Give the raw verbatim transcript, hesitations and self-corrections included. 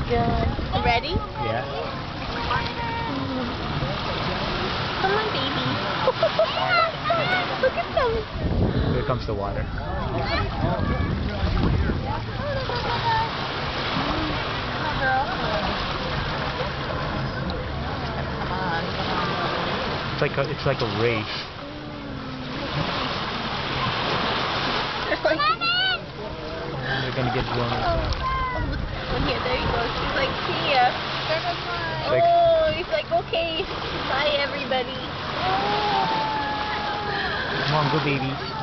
god. Ready? Yeah. Come on, baby. Look at them. Here comes the water. It's like a, it's like a race. They're gonna get blown up. Oh, here, there you go. She's like, see ya. Like, Oh, he's like, okay. Bye, everybody. come on, go baby.